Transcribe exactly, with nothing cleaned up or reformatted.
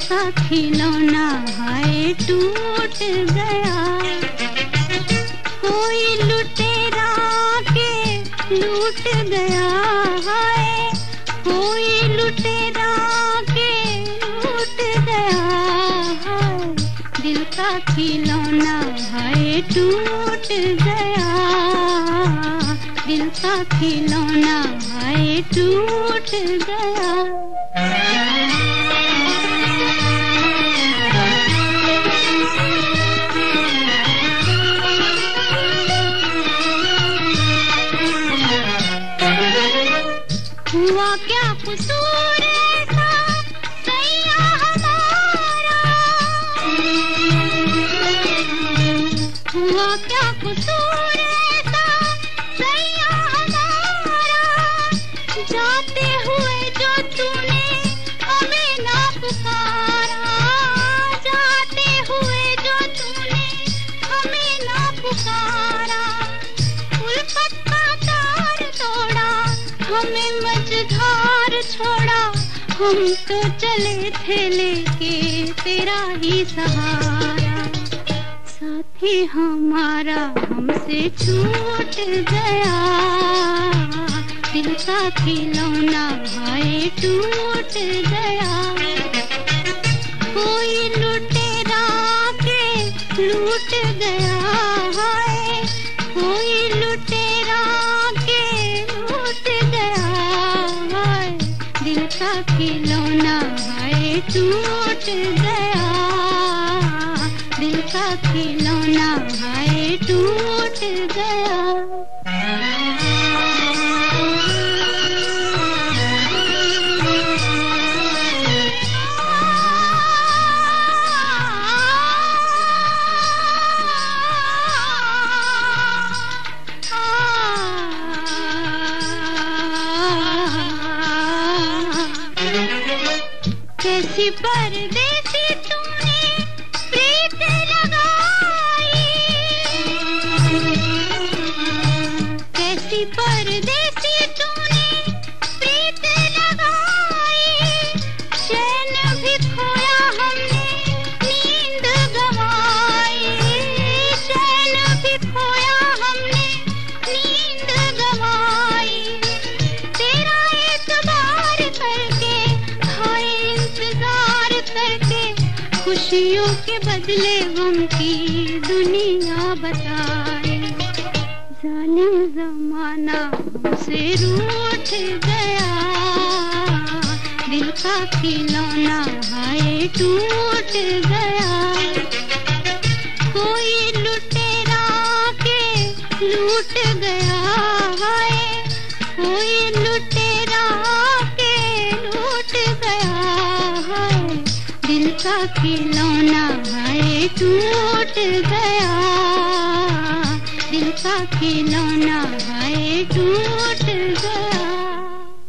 का खिलौना हाय टूट गया। कोई लुटेरा के लूट गया हाय, कोई लुटेरा के लूट गया हाय। दिल का खिलौना हाय टूट गया, दिल का खिलौना हाय टूट गया। हुआ क्या कसूर ऐसा सैया हमारा, हुआ क्या कसूर ऐसा सैया हमारा। जाते हुए जो तूने हमें ना पुकारा, जाते हुए जो तूने हमें ना पुकारा। उल्फत का तार तोड़ा हमें मझधार छोड़ा, हम तो चले थे लेके तेरा ही सहारा। साथी हमारा हमसे छूट गया, दिल का खिलौना हाय टूट गया। कोई लुटेरा के लूट गया हाय, कोई लुटेरा के लूट गया हाय। दिल का खिलौना हाय टूट गया, दिल का खिलौना हाय टूट गया। कैसी परदेसी तूने प्रीत लगाई, कैसी परदेसी तूने प्रीत लगाई। चैन भी खोया हमने नींद गवाई, चैन भी खोया हमने नींद गवाई। तेरा एतबार करके हाय इंतजार करके, खुशियों के बदले गम की दुनिया बताए। जालिम जमाना हमसे रूठ गया, दिल का खिलौना हाय टूट गया। कोई लुटेरा के लूट गया हाय, कोई लुटेरा के लूट गया हाय। दिल का खिलौना हाय टूट गया, दिल का खिलौना हाय टूट गया।